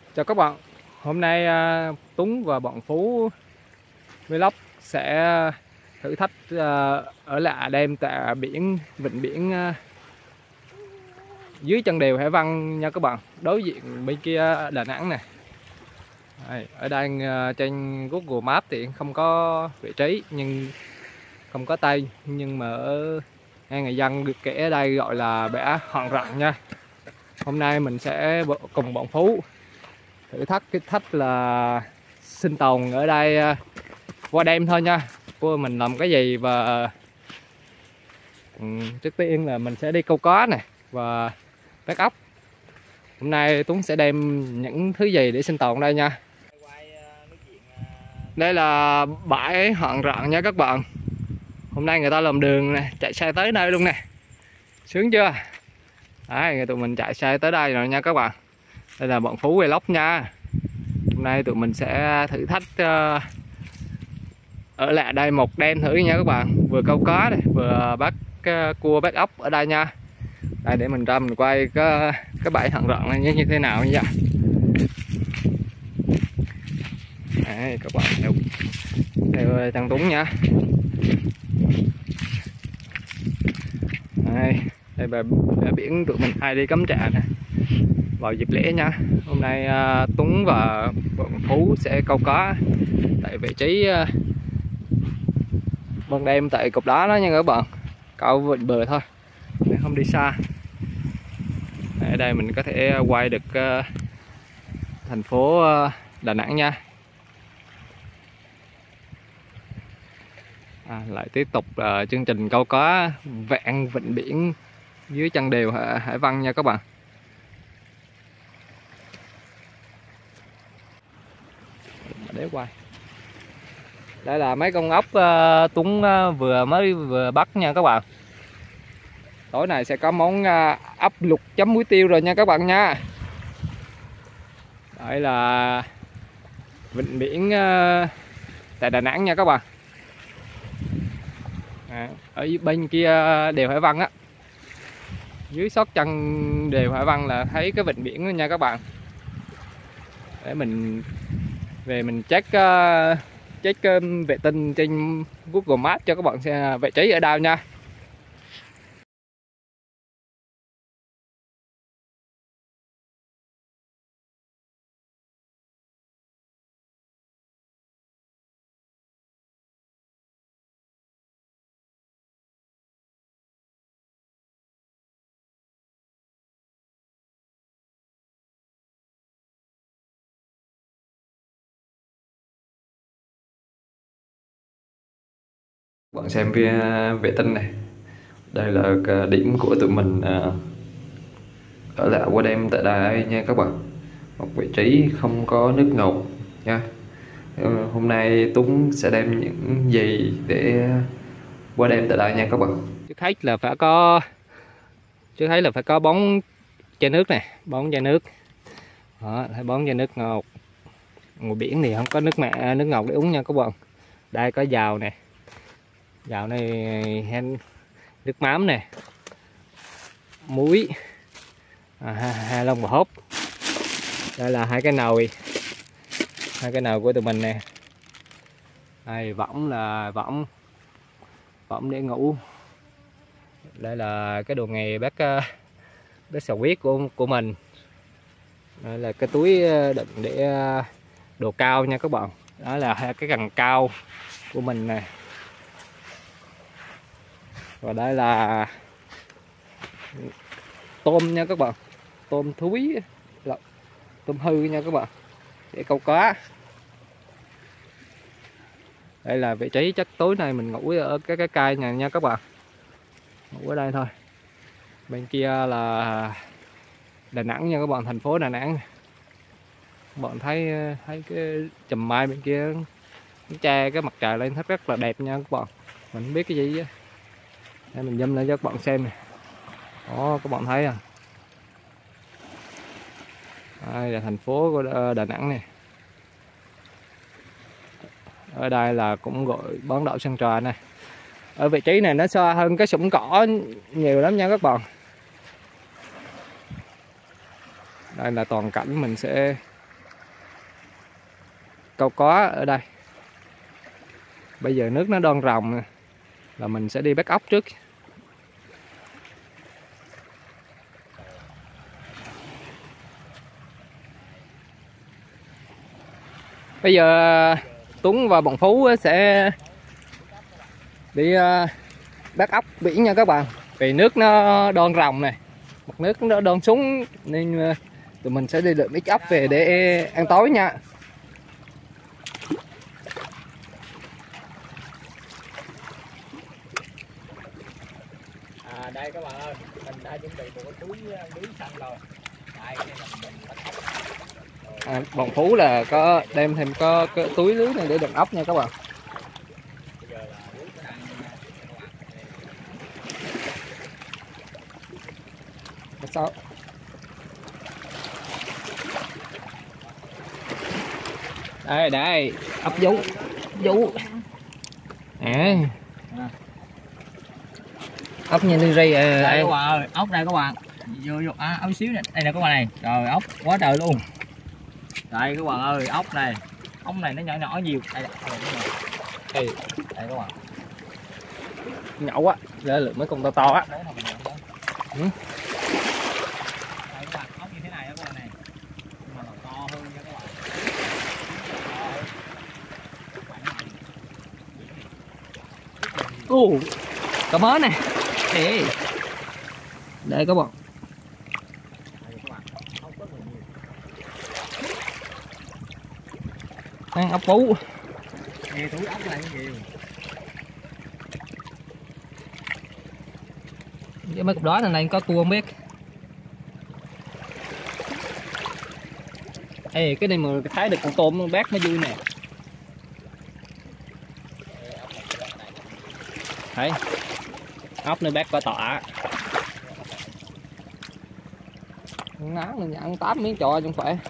Chào các bạn, hôm nay Tuấn và bọn Phú Vlog sẽ thử thách ở lại đêm tại vịnh biển dưới chân đèo Hải Vân nha các bạn. Đối diện bên kia Đà Nẵng này. Ở đây trên Google Maps thì không có vị trí nhưng không có tên, nhưng mà ở nghe người dân được kể ở đây gọi là bãi Hòn Rặn nha. Hôm nay mình sẽ cùng bọn Phú thử thách là sinh tồn ở đây qua đêm thôi nha. Cô mình làm cái gì và trước tiên là mình sẽ đi câu cá này và bắt ốc. Hôm nay Tuấn sẽ đem những thứ gì để sinh tồn đây nha. Đây là bãi Hòn Rặn nha các bạn. Hôm nay người ta làm đường này, chạy xe tới đây luôn nè, sướng chưa? Đấy, tụi mình chạy xe tới đây rồi nha các bạn. Đây là bọn Phú Vlog nha. Hôm nay tụi mình sẽ thử thách ở lại đây một đêm thử nha các bạn. Vừa câu cá này, vừa bắt cua bắt ốc ở đây nha. Đây để mình ra mình quay cái bãi Hòn Rặn này như thế nào nha. Đây các bạn theo thằng Tuấn nha. Đây bờ biển tụi mình hay đi cắm trại nè vào dịp lễ nha. Hôm nay Tuấn và bọn Phú sẽ câu cá tại vị trí ban đêm tại cục đá đó nha các bạn, câu vịnh bờ thôi để không đi xa. Ở đây mình có thể quay được thành phố Đà Nẵng nha. Lại tiếp tục chương trình câu cá vẹn vịnh biển dưới chân đèo Hải Vân nha các bạn. Để quay. Đây là mấy con ốc Tuấn vừa bắt nha các bạn. Tối nay sẽ có món ốc luộc chấm muối tiêu rồi nha các bạn nha. Đây là vịnh biển tại Đà Nẵng nha các bạn. Ở bên kia đèo Hải Vân á, dưới sót chân đèo Hải Vân là thấy cái vịnh biển đó nha các bạn. Để mình về mình check vệ tinh trên Google Maps cho các bạn xem vị trí ở đâu nha. Bạn xem vệ tinh này. Đây là điểm của tụi mình ở lại qua đêm tại đây nha các bạn. Một vị trí không có nước ngọt nha. Hôm nay Tuấn sẽ đem những gì để qua đêm tại đây nha các bạn. Trước hết là phải có bóng chai nước này, bóng chai nước. Đó, thấy bóng chai nước ngọt. Ngoài biển thì không có nước ngọt để uống nha các bạn. Đây có dào nè. Dạo này nước mắm nè, muối, hai lon bò hốt. Đây là hai cái nồi của tụi mình nè. Đây võng là võng để ngủ. Đây là cái đồ nghề bác xào huyết của mình. Đây là cái túi đựng để đồ cao nha các bạn. Đó là cái cần cao của mình nè. Và đây là tôm nha các bạn, tôm thúi, tôm hư nha các bạn, để câu cá. Đây là vị trí chắc tối nay mình ngủ ở cái cây nhà nha các bạn, ngủ ở đây thôi. Bên kia là Đà Nẵng nha các bạn, thành phố Đà Nẵng. Các bạn thấy cái chùm mai bên kia che cái mặt trời lên rất là đẹp nha các bạn. Mình không biết cái gì á. Đây mình zoom lên cho các bạn xem nè. Đó các bạn thấy à. Đây là thành phố của Đà Nẵng này. Ở đây là cũng gọi bán đảo Sơn Trà này. Ở vị trí này nó xa hơn cái sủng cỏ nhiều lắm nha các bạn. Đây là toàn cảnh mình sẽ câu có ở đây. Bây giờ nước nó đoan ròng là mình sẽ đi bắt ốc trước. Bây giờ Tuấn và bọn Phú sẽ đi bắt ốc biển nha các bạn. Vì nước nó đoan ròng này, mặt nước nó đoan xuống nên tụi mình sẽ đi lượm ít ốc về để ăn tối nha. Đây các bạn ơi, mình đã chuẩn bị một cái túi lưới xanh rồi. Đây, đây là mình bắt ốc. Bọn Phú là có đem thêm có cái túi lưới này để đựng ốc nha các bạn. Bây giờ là lưới nó đang sao? Đây đây, ốc vú. Ốc như ly ri đây các bạn ơi, ốc đây các bạn. Vô ốc xíu này, đây nè các bạn này. Trời ốc quá trời luôn. Đây các bạn ơi, ốc này. Ốc này nó nhỏ nhiều. Đây các bạn. Nhậu á, để lượm mấy con to á. Đây các bạn, ốc như thế này các bạn này. Nhưng mà to hơn nha các bạn. Cá mớ nè. Đây các bạn. Ăn ốc bú. Nè túi ốc này cái gì? Với mấy cục đó này có cua không biết. Ê, cái này mà thái được con tôm bác mới vui nè. Thấy ốc nơi bác có tọa. Ngáo mình nhận 8 miếng trò không phải.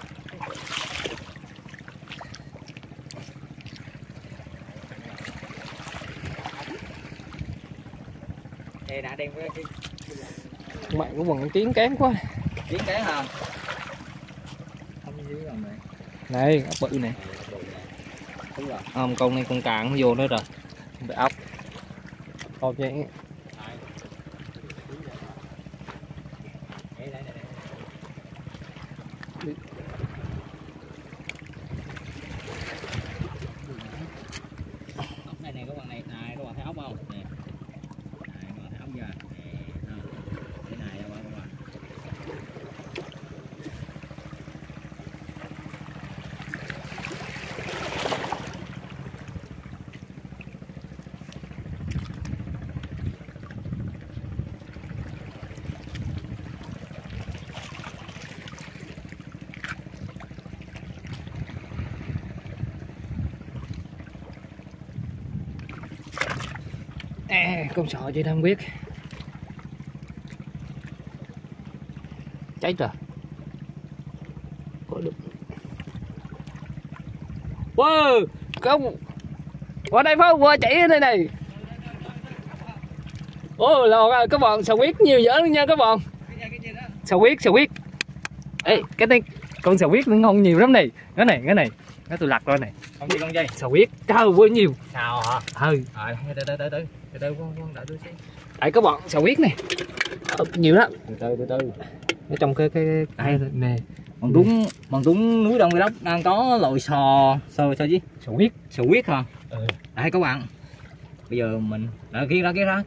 Đây đã đem cái Mày của quần tiếng kém quá. tiếng cái hả? Không dưới rồi mày. Này, ốc bự này. Con này con càng nó vô nữa rồi. Bị ốc. Con vậy. Ốc này nè các bạn này, các bạn thấy ốc không? Nè. Này các bạn thấy ốc chưa? Nè. Cái này các bạn. Con sò chị đang biết. Cháy rồi. Có được. Wow, không. Qua đây phải qua chạy ở đây này. Ô lò các bạn, sò huyết nhiều dở luôn nha các bạn. Sò huyết. Ê, cái này con sò huyết nó ngon nhiều lắm này. Cái này. Nó tôi lặt rồi này. Con gì con gì? Sò huyết. Trời ơi nhiều. Sao hả? Ừ. Từ con đợi tôi xem. Đấy các bạn, sò huyết này. Nhiều lắm. Từ từ. Ở trong cái nè. Bằng Tuấn núi Đông Vlog đang có loại sò gì? Sò huyết hả? Ừ. Đây các bạn. Bây giờ mình kia ra.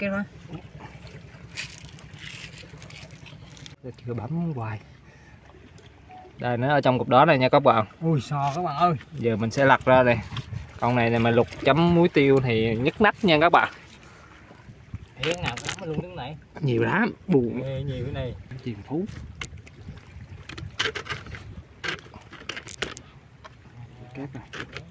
Cứ bấm hoài. Đây nó ở trong cục đó này nha các bạn. Ui sò các bạn ơi. Giờ mình sẽ lặt ra đây. Con này mà lục chấm muối tiêu thì nhức nách nha các bạn. Cái nào cũng luôn đứng này. Nhiều lắm, buồn. Nhiều cái này. Chìm Phú. Kép rồi.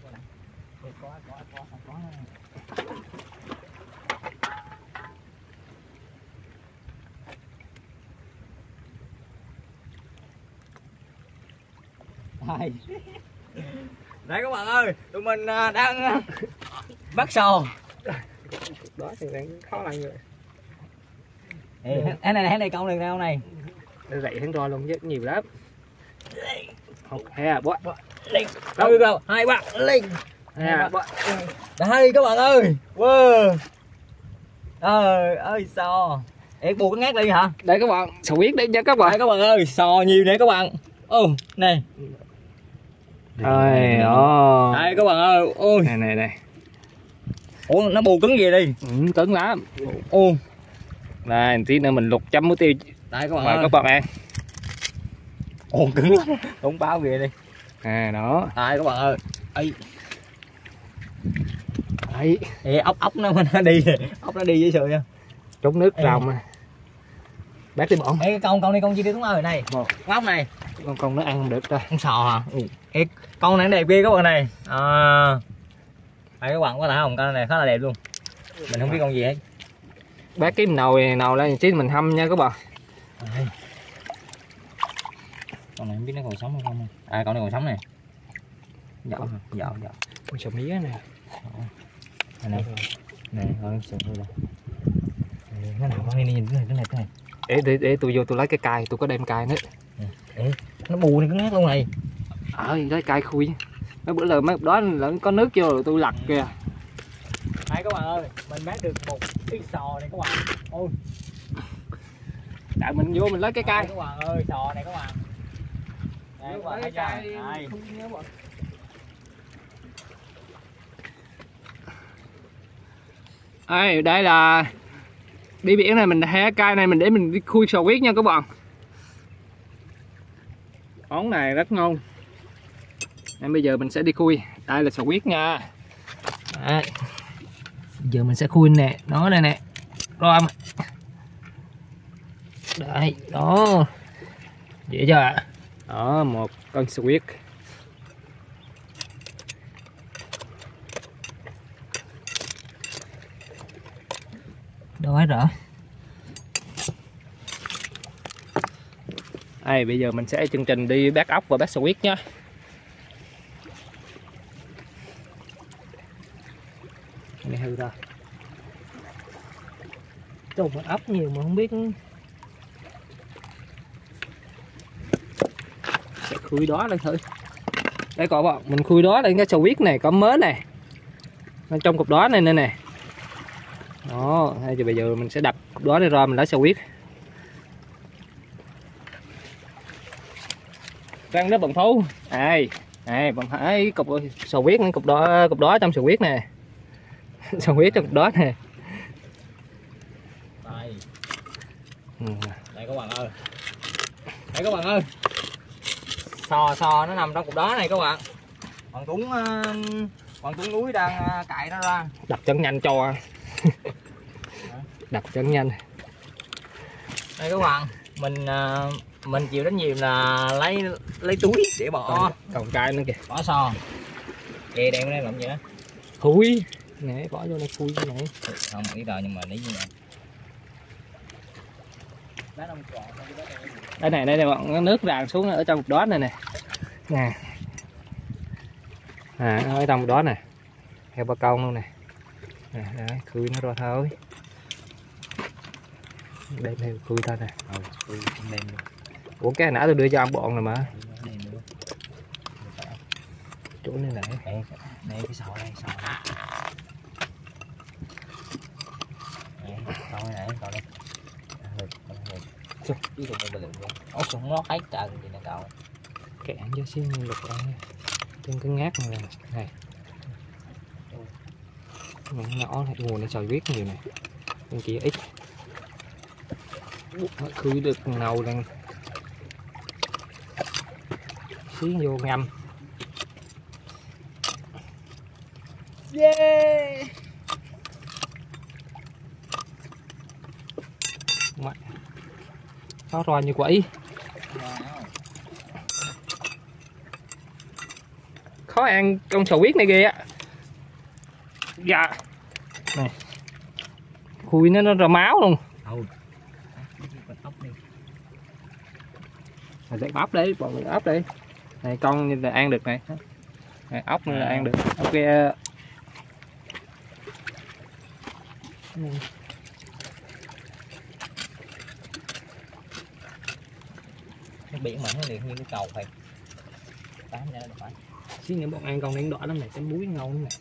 Đây các bạn ơi, tụi mình đang bắt sò. Đó thì đang khó làm rồi. Thế này câu này. Nó dậy hắn roi luôn chứ nhiều lắm. Không, hay à bó. lên đâu đâu 2 3 lên đây các bạn ơi. Wow, trời ơi sò em buộc cái ngát đi hả? Đây các bạn, sò huyết đấy nha các bạn. Đây các bạn ơi, sò nhiều nè các bạn. Này Đây đây các bạn ơi. Ôi này. ủa nó bù cứng gì đi. Cứng lắm. Đây tí nữa mình lục chấm muối tiêu. Đây các bạn mời ơi. các bạn ăn. Cứng lắm, không báo về đi. Đó. Đây các bạn ơi. Đấy. Ê, ốc nó đi, ốc nó đi với sự nha. Trúng nước rồng à. Bác đi bọn. Ê con đi, con chi đi đúng ơi này. Ốc này. Con nó ăn không được đâu. Con sò hả? Ê, con này đẹp ghê các bạn này. Đây các bạn có thấy không? Con này khá là đẹp luôn. Mình không biết con gì hết. Bác kiếm nồi lên chứ mình hâm nha các bạn. Con này không biết nó còn sống hay không. Con này còn sống nè. Dạo. Con sò mía nè. Này con sò mía. Nó nào con đi nhìn cái này. Để tôi vô tôi lấy cái cài, tôi có đem cài nữa. Ê, nó bù này cứ ngát luôn này. Lấy cài khui. Mấy bữa là mấy đó là có nước vô rồi tôi lặt kìa. Đây các bạn ơi, mình bán được một ít sò này các bạn. Ôi. Đợi mình vô mình lấy cái cài. Các bạn ơi, sò này các bạn. Đây các bạn thấy chưa? Đây là đi biển này mình hé cài này mình để mình đi khui sò huyết nha các bạn. Món này rất ngon. Nên bây giờ mình sẽ đi khui. Đây là sò huyết nha. Đấy. Giờ mình sẽ khui nè, nó đây nè. Rồi. Đây, đó. Dễ chưa ạ? Đó, một con sò huyết. Đói rồi. Đây, bây giờ mình sẽ chương trình đi bắt ốc và bắt sò huyết nhé. Này hư ra. Trùng ốc nhiều mà không biết. Sẽ khui đó lên thử. Đây các bạn, mình khui đó lên cái sò huyết này, có mớ này. Trong cục đó này nè. Đó, thì bây giờ mình sẽ đập cục đó ra mình lấy sò huyết. Răng nó bằng thú. Bằng thấy cục sò huyết này, cục đó trong sò huyết nè. Sò huyết trong cục đó nè. Đây các bạn ơi. Đây các bạn ơi. Sò nó nằm trong cục đó này các bạn. Bọn Tuấn núi đang cạy nó ra. Đập chân nhanh cho. Đập chân nhanh. Đây các bạn, mình chịu trách nhiệm là lấy túi để bỏ. Còn cay nữa kìa. Bỏ sò. Kìa đem đây làm gì đó. Khui. Nè, bỏ vô đây khui cái này. Không biết rồi nhưng mà lấy như vậy. Đây này bọn nước ràng xuống ở trong cục đó này nè. Nè. Ở trong đó nè. Heo ba công luôn nè. Đấy, khui nó ra thôi. Đem theo khui thôi nè. Ủa cái hồi nãy tôi đưa cho ông bọn rồi mà. Chỗ này nè. Đây cái sò đây, sò đây. Sò này, sò đây. Chứ không có lượng luôn. Ốc không nó hết trời gì nè cậu. Kẹn cho xíu lực ra. Trên cái ngát này này. Nhỏ này, nguồn này sò huyết nhiều này. Con kia ít. Khui được nầu lên. Xí vô ngâm. Yeah. Mẹ. Nó rồi như quỷ. Khó ăn con sò huyết này ghê á. Dạ. Này. Khui nó ra máu luôn. Để ốc đấy, bọn mình ốc đi. Này con như là ăn được này. Này ốc như là ăn được. Ốc kia. Cái biển mà nó liền như cái cầu vậy. tám ra được phải. Xíu nữa bọn ăn con này đỏ lắm này, cái muối ngon lắm này.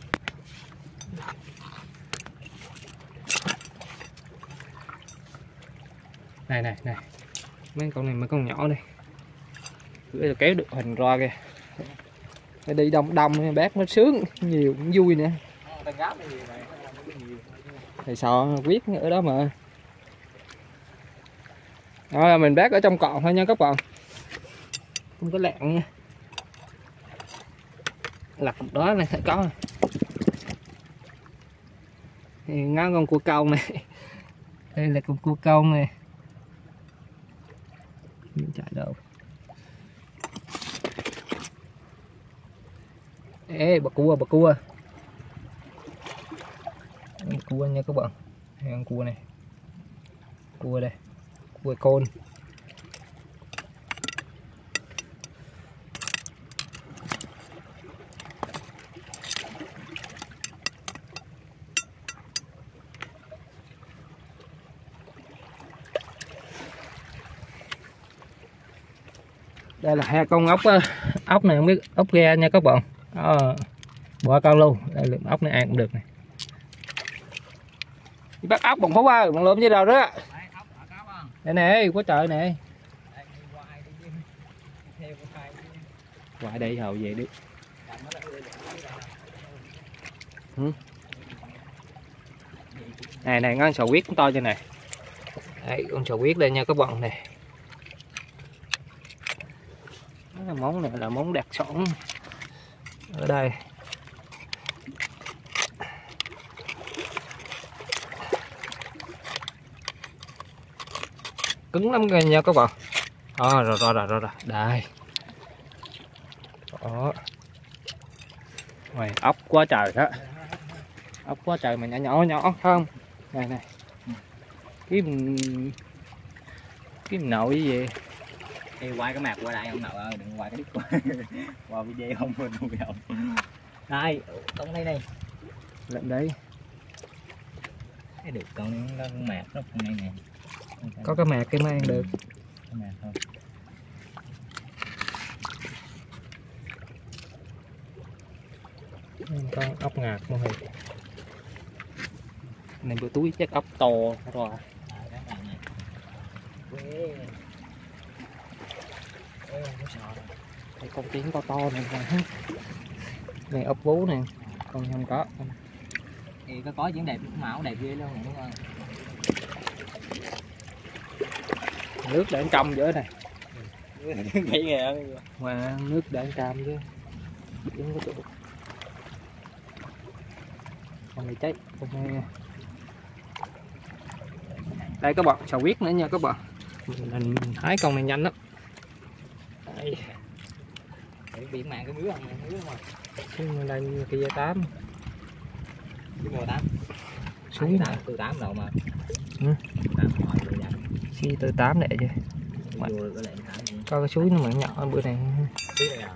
Này mấy con này mấy con nhỏ đây, cứ kéo được hình ra kìa, phải đi đông đông bác nó sướng nhiều cũng vui nữa. Thì sò quyết ở đó mà. Rồi mình bác ở trong cọn thôi nha các bạn, không có lẹn nha. Lặt đó này phải có. Thì ngáo con cua câu này, đây là con cua câu này. Chạy đâu? Ê bà cua. Cua nha các bạn. Con cua này. Cua đây. Cua côn. Đây là hai con ốc này không biết ốc ghe nha các bạn. Bỏ con luôn. Đây là ốc này ăn cũng được này. Bắt ốc bằng pháo ơi, bằng lượm như đâu đó. Đây nè, quá trời nè. Qua đây hầu về đi. Này con sò huyết cũng to cho này. Đây con sò huyết đây nha các bạn này. Món này là món đặc sản ở đây. Cứng lắm kìa nha các bạn. Rồi đây. Đó. Ngoài ốc quá trời đó. Ốc quá trời mà nhỏ không. Này. Kiếm nậu cái gì? Ê, quay cái mặt qua đây ông Nậu ơi, đừng quay cái đít qua. Qua video không quên nuôi không. Đây, con đây. Lượm đấy. Thấy được con mạc nó con này nè. Có cái mạc cái mang được. Cái mạc thôi. Con ốc ngạc mọi người. Này bữa túi chắc ốc to rồi. Đây con kiến to này nè. Này ốc vú nè, con không có. Thì có diễn đẹp, màu đẹp ghê luôn đúng không? Nước để trong giữa này. Nghĩ kìa. Mà nước để cam chứ. Đứng có chỗ. Con này cháy, con này. Đây các bạn, sò huyết nữa nha các bạn. Mình hái con này nhanh lắm. Đây. Biển mạng cái mứa không? Mứa không à? Xuống đây kia 8. Cái mùa 8. Xuống từ 8 độ mà. 8 xi từ 8 để chứ. Coi cái suối nó mà nhỏ bữa này. Suối này nào?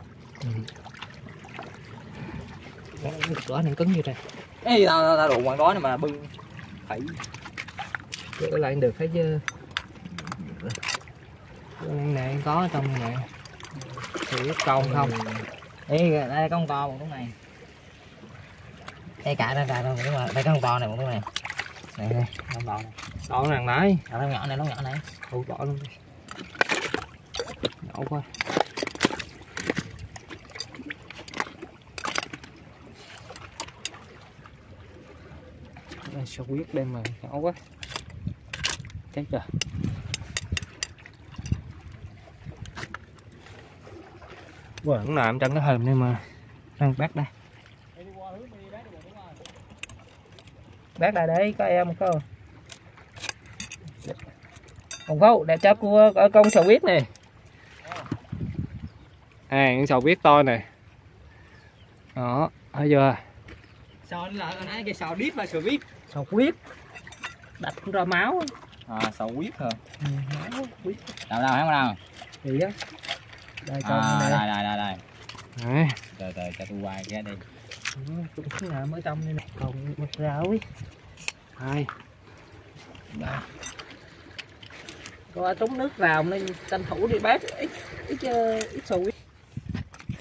Đó này cứng như này. Ê tao đụng quần đó này mà bưng phải Rửa lại được thấy chứ. Này có trong này nè. Thì biết con không? Ê đây con to một con này. Đây cả ra rồi đúng rồi. Đây con to này một con này. Này con to này. To nàng đấy. Nó nhỏ này. Ủa bỏ luôn đi. Nhỏ quá. Đây sao quyết đây mà nhỏ quá. Chết rồi. Vẫn nằm trong cái hầm này mà. Đang bác đây. Bác đây đấy, có em không? Còn không, để cho con sò huyết này. Con sò huyết to này. Đó, thấy chưa? Sò là nãy cái sò đít và sò huyết. Sò huyết. Đặt ra máu. Sò huyết hả? Máu huyết. Đâu nào? Gì á? Đây con này. Đây. Đấy. Từ cho tôi quay cái đi. Cũng cứ nằm ở trong đây này, còn một rau ấy. Đây. Có trúng nước vào nên tranh thủ đi bác ít sò huyết.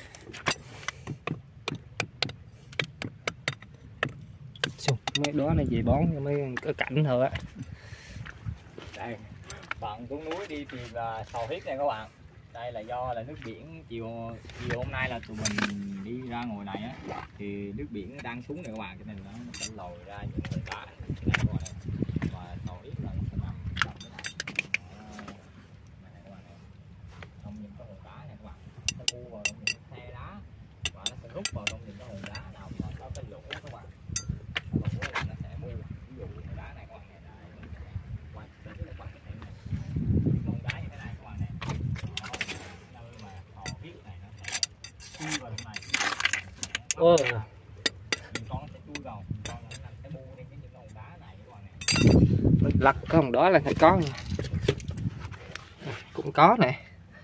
mấy đó này về bón cho mấy cái cảnh thôi á. Đây, bạn xuống núi đi tìm sò huyết này các bạn. Đây là do là nước biển chiều hôm nay là tụi mình đi ra ngồi này á, thì nước biển đang xuống này các bạn, cho nên nó sẽ lồi ra những hòn đá này các bạn này. Và sò huyết là nó sẽ nằm trong cái này. Này các bạn này. Trong những cái hòn đá này các bạn, nó bu vào trong những khe đá và nó sẽ rút vào trong những cái hòn đá nào mà có cái lỗ các bạn. Lỗ là nó sẽ bu. Ví dụ hòn đá này các bạn này là quay đến các bạn thấy này. Hòn đá như thế này các bạn này. Nơi mà sò huyết này nó sẽ chui vào trong này. Những con nó sẽ chui vào, những con nó sẽ bu lên cái những hòn đá này các bạn này. Lật cái hòn đó là phải có nha. Cũng có nè.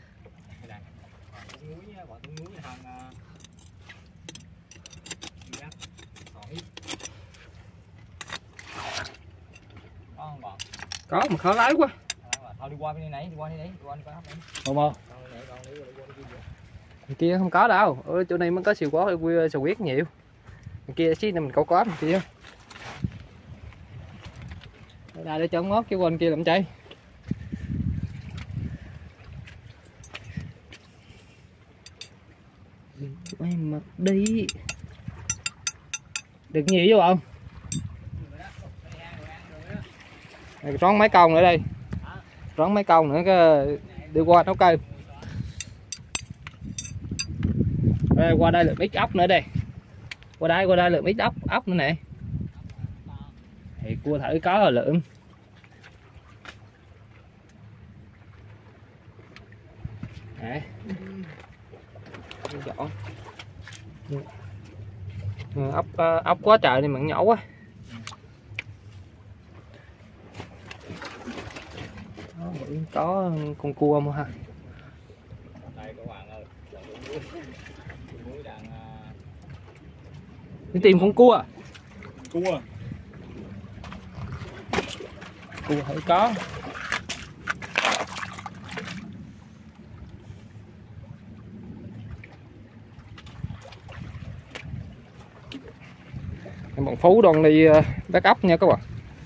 Có mà khó lái quá. Thôi đi qua bên này, đi qua đây, đi qua đây. Không không? Kia không có đâu. Ở chỗ này mới có sò huyết nhiều. Kia xí này mình câu có kia. Ở đây để cho ngót cái quên kia làm chay. Quay mặt đi. Được nhiều chứ không? Rón mấy con nữa đây. Rón mấy con nữa cái đi qua nấu cơm. Qua đây lượm ít ốc nữa đây. Qua đây lượm ít ốc nữa nè. Thì cua thử có rồi lượm. Nè. Ốc quá trời này mặn nhỏ quá. Có con cua mà ha. Đây các bạn ơi, núi đang đi tìm con cua. Cua Thử có. Bọn Phú đang đi bắt ốc nha các bạn.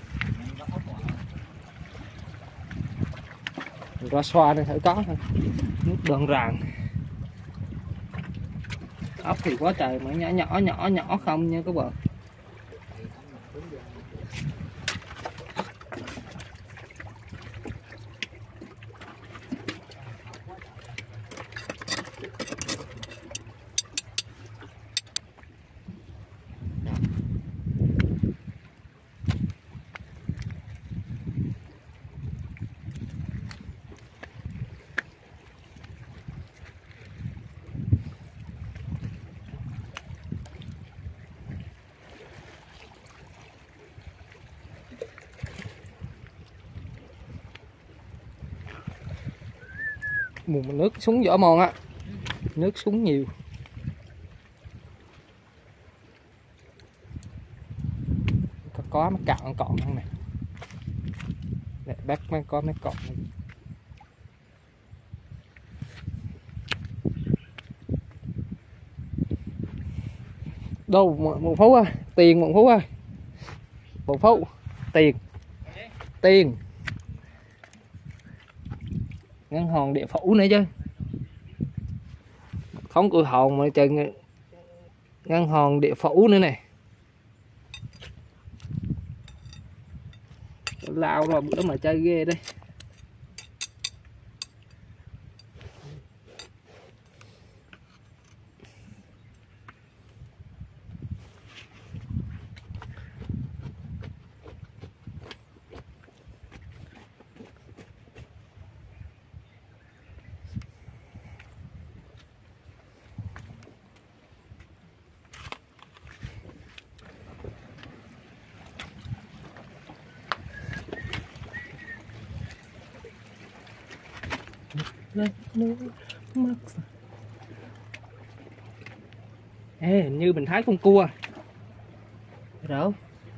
Ra xoa này thử có thôi. Nước đơn ràng. Ốc thì quá trời mà nhỏ không nha các bạn. Mùa nước xuống vỏ mòn á, nước xuống nhiều. Có mấy cạn cọn không nè. Để bác mới có mấy cọn này. Đâu một Phú ơi, tiền một Phú ơi. Một Phú, tiền. Ngân hòn địa phủ nữa chứ. Không cùi hòn mà trời, ngân hòn địa phủ nữa nè. Lao rồi bữa mà chơi ghê đấy. Ê, hình như mình thấy con cua đâu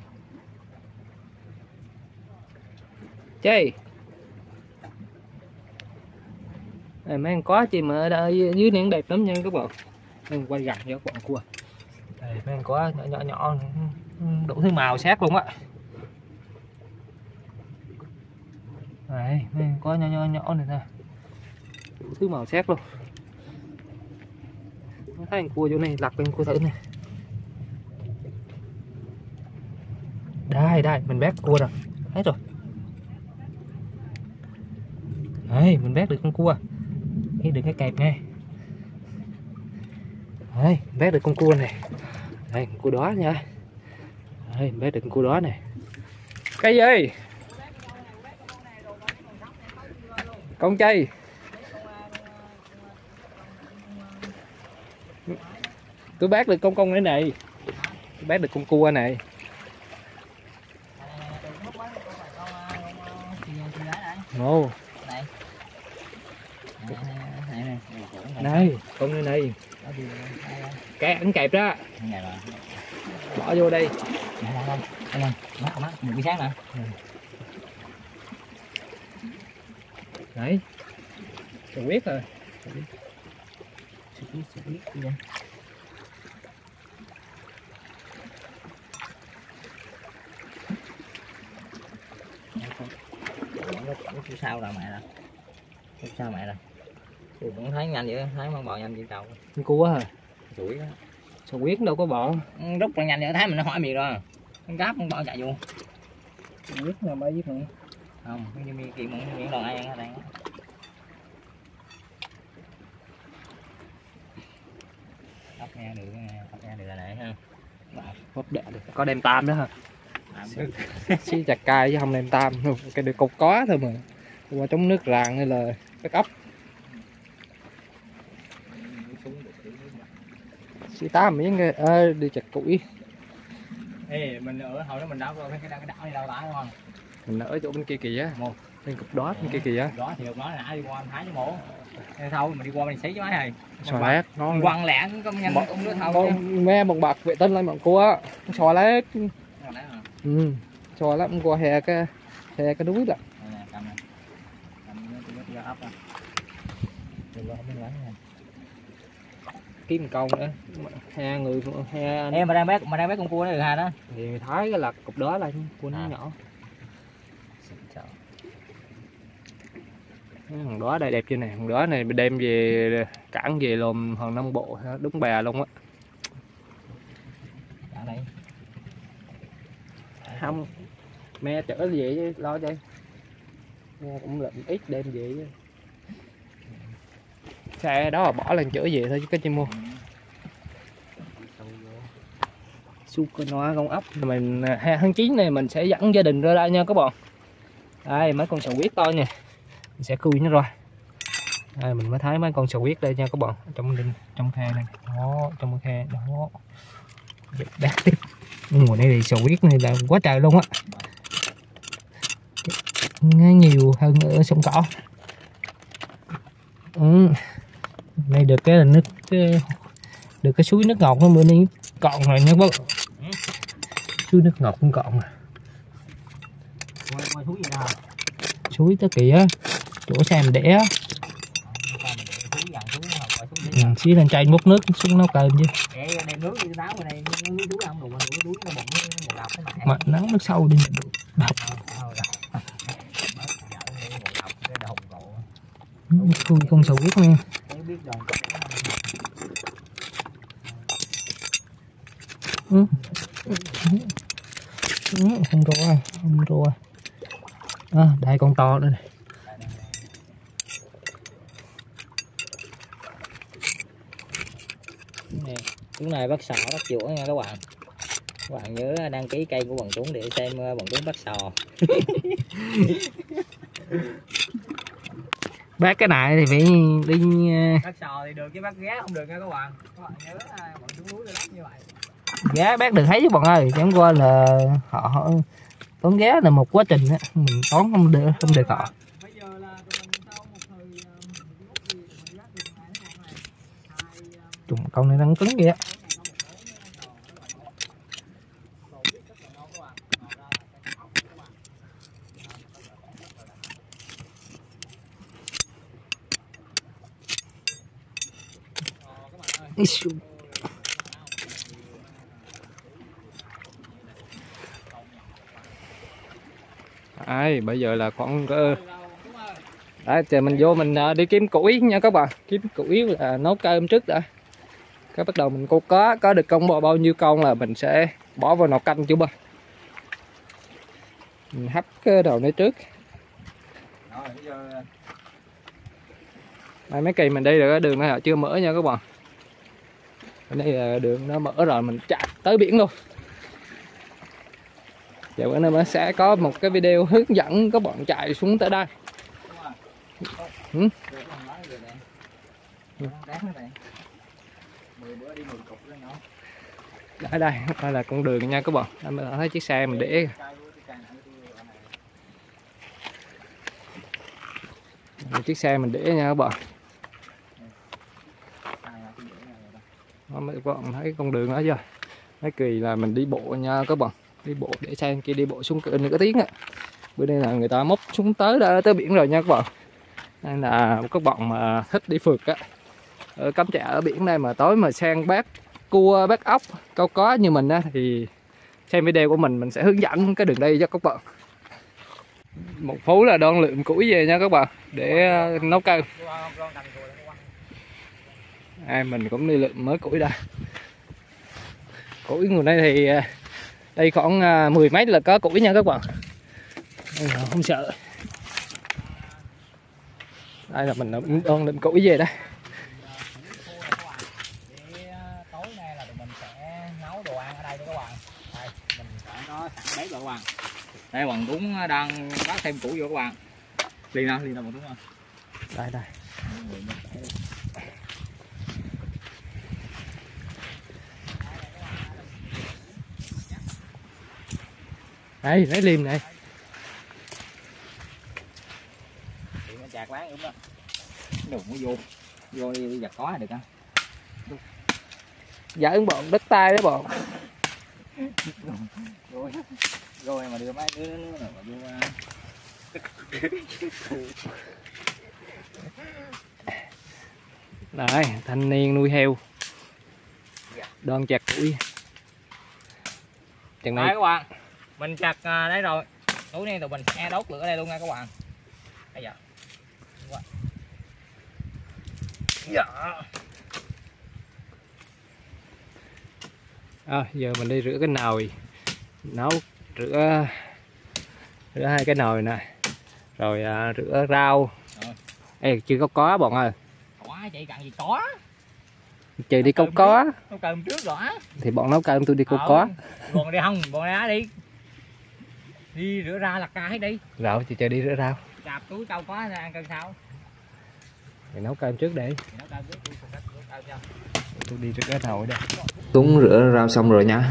chơi. Mấy con có chi mà ở đây dưới này đẹp lắm nha các bạn. Em quay gần cho các bạn cua. Đây, mấy con có nhỏ đủ thứ màu sắc luôn á. Đây, mấy con có nhỏ này nè, đủ thứ màu sắc luôn. Thấy con cua chỗ này, lặt con cua thử này. Đây, mình bét cua rồi, thấy rồi. Đây, mình bét được con cua, thấy được cái kẹp nghe. Đây, bét được con cua này. Đây, con cua đó nha. Đây, bét được con cua đó này. Cái gì? Con chi? Tôi bác được con này này. Tôi bác được con cua này. Ồ. Này, con này này. Cái ấn kẹp đó. Bỏ vô đây. Một cái sáng nè. Đấy. Tôi biết rồi. Sao rồi mẹ rồi? Sao mẹ rồi? Tôi cũng thấy nhanh vậy, thấy con bò nhanh vậy đầu. Con cua hả? Rủi á. Sao quyết đâu có bò. Rút là nhanh vậy, thấy mình nó hỏi miệng rồi. Con gáp con bò chạy vô. Quyết là bao nhiêu nữa? Không, như miệng miệng đòn ai ăn ở đây. Ốc nghe được là để ha. Hộp đẻ được. Có đem tam đó hả? Xí chặt cay chứ không đem tam. Cái được cục có thôi mà. Qua chống nước ràng hay là cái ốc. Xí 8 miếng đi chặt củi. Ê, mình ở hồi đó mình đảo rồi cái đảo này đâu tả đúng không? Mình ở chỗ bên kia kìa. Bên cục đó bên kia kìa. Đó thì được, nó nãy đi qua anh Thái với mổ. Thế thôi mình đi qua mình xí với máy này. Xò lét nó quăng lẹ cũng nhanh cũng nước thôi. Nghe một bạc vệ tinh lên bọn cua. Xò lét. Ừ. Xò lắm qua hè cái núi là. Kiếm công nữa. He người he. Em mà đang bét con cua này được hà đó. Thì thái cái là cục đó là cua nó nhỏ. Cái thằng đó đây đẹp chưa nè, thằng đó này đem về cảng về lùm hòn Nam Bộ đúng bè luôn á. Không, mẹ chở về chứ lo chơi. Mẹ cũng lượm ít đem về chứ. Xe đó là bỏ lên chở về thôi chứ cái chi mua. Sucanoa con ốc. Mình 2 tháng 9 này mình sẽ dẫn gia đình ra đây nha các bạn. Đây mấy con sò huyết to nha. Mình sẽ cùi nó rồi. Đây mình mới thấy mấy con sò huyết đây nha các bạn. Trong khe này. Đó, trong cái khe đó. Đạt tiếp. Mùa này thì sò huyết này là quá trời luôn á. Nghe nhiều hơn ở sông cỏ. Đây được cái là nước được cái suối nước ngọt nó bữa nay cọn rồi nha bác. Suối nước ngọt cũng cọn à. Suối tới kìa chỗ xem đẻ. Xí lên chai múc nước xuống nấu cơm chứ. Mà nắng nước sâu đi độc. Khui con sầu huyết nha. Không rùa. Đây con to nữa này. Chú này bắt sò bắt chũa nha các bạn. Các bạn nhớ đăng ký kênh của Bằng Tuấn để xem Bằng Tuấn bắt sò. Bác cái này thì phải đi bắt sò thì được chứ bắt ghé không được nha các bạn. Các bạn nhớ Bằng Tuấn núi lắm như vậy. Ghé bác được thấy chứ bọn ơi, chẳng qua là họ tốn ghé là một quá trình á, mình tốn không được họ. Con này đang cứng kìa. Đấy, bây giờ là khoảng đấy, chờ mình vô mình đi kiếm củi nha các bạn, kiếm củi là nấu cơm trước đã. Cái bắt đầu mình câu có được con bao nhiêu con là mình sẽ bỏ vào nồi canh chứ ba. Mình hấp cái đầu này trước. Đây, mấy cây mình đây là cái đường này chưa mở nha các bạn. Ở đây là đường nó mở rồi, mình chạy tới biển luôn. Giờ bữa nay mình sẽ có một cái video hướng dẫn các bạn chạy xuống tới đây. Ừ? Đây là con đường nha các bạn. Mình thấy chiếc xe mình để chiếc xe mình để nha các bạn. Đó, mấy bạn thấy con đường đó chưa? Cái kỳ là mình đi bộ nha các bạn, đi bộ để xe kia đi bộ xuống nửa tiếng á. Bữa nay là người ta móc xuống tới biển rồi nha các bạn. Nên là các bạn mà thích đi phượt á, cắm trại ở biển đây mà tối mà sang bắt cua bắt ốc câu có như mình á thì xem video của mình sẽ hướng dẫn cái đường đây cho các bạn. Một Phú là đoan lượm củi về nha các bạn để nấu cơm. Mình cũng đi lượm mới củi đây. Củi nguồn đây thì đây khoảng 10 mét là có củi nha các bạn. Không sợ. Đây là mình đoan lượm củi về đây. Tối nay là tụi mình sẽ nấu đồ ăn ở đây cho các bạn. Đây, mình sẽ có sẵn bếp rồi các bạn. Đây bạn Tuấn đang vác thêm củi vô các bạn. Liền nào bạn Tuấn ơi. Đây. Đây, lấy liềm này. Điện nó chạc láng đúng đó. Đừng có vô đi giặt có được không? Dạ ứng bọn đất tay đấy bọn. Rồi mà đưa mấy đứa nữa mà vô. Đây, thanh niên nuôi heo. Đoan chặt củi. Chừng này các bạn. Mình chặt đấy rồi. Tối nay tụi mình sẽ đốt lửa ở đây luôn nha các bạn. Bây giờ. Dạ. Giờ mình đi rửa cái nồi nấu, rửa hai cái nồi nè, rồi rửa rau. Chưa có bọn ơi. Có chị cần gì có. Chị đi câu có. Nấu cơm trước rồi á. Thì bọn nấu cơm tôi đi câu có. Bọn đi không, bọn đá đi. Đi rửa ra lặt ca hết đi. Rồi chị chờ đi rửa rau. Đạp túi câu có ra ăn cơm sao? Thì nấu cơm trước để. Nấu cơm trước Tôi đi rửa nồi đây. Tuấn rửa rau xong rồi nha.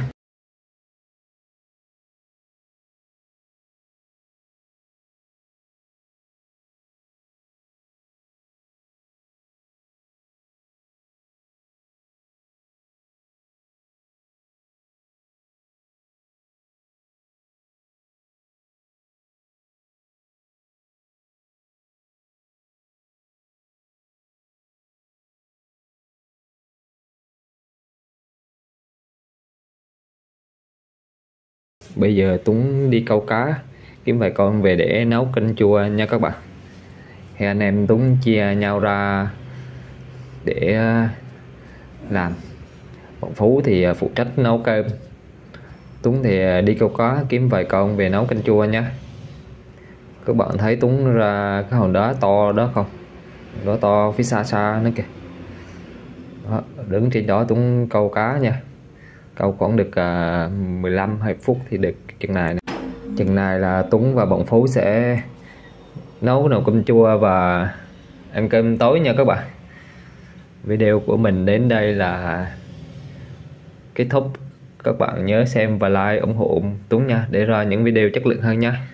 Bây giờ Tuấn đi câu cá kiếm vài con về để nấu canh chua nha các bạn. Thì anh em Tuấn chia nhau ra để làm. Bọn Phú thì phụ trách nấu cơm, Tuấn thì đi câu cá kiếm vài con về nấu canh chua nha. Các bạn thấy Tuấn ra cái hòn đá to đó không? Đó to phía xa xa nữa kìa. Đó, đứng trên đó Tuấn câu cá nha. Câu khoảng được 15-20 phút thì được chừng này. Chừng này là Tuấn và bọn Phú sẽ nấu nồi cơm chua và ăn cơm tối nha các bạn. Video của mình đến đây là kết thúc. Các bạn nhớ xem và like ủng hộ Tuấn nha, để ra những video chất lượng hơn nha.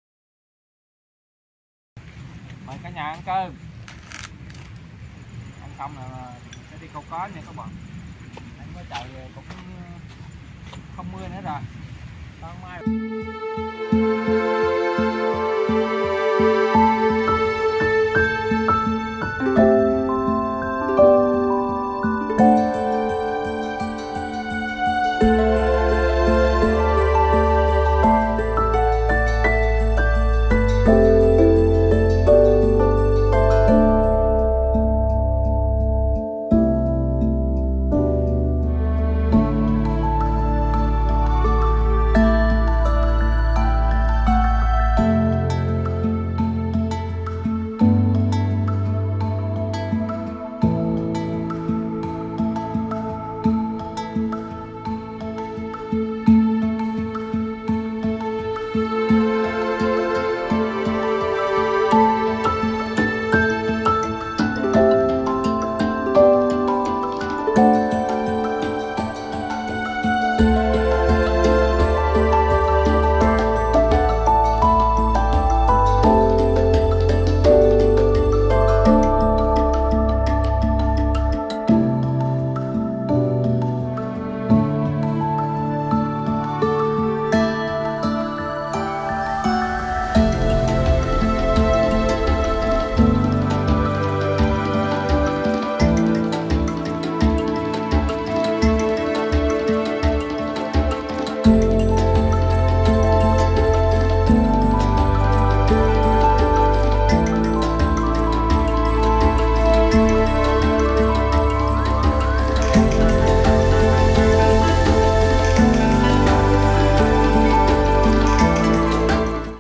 Mời cả nhà ăn cơm. Ăn xong là sẽ đi câu cá nha các bạn. Anh có trời cũng không mưa nữa rồi. Sáng mai Bye.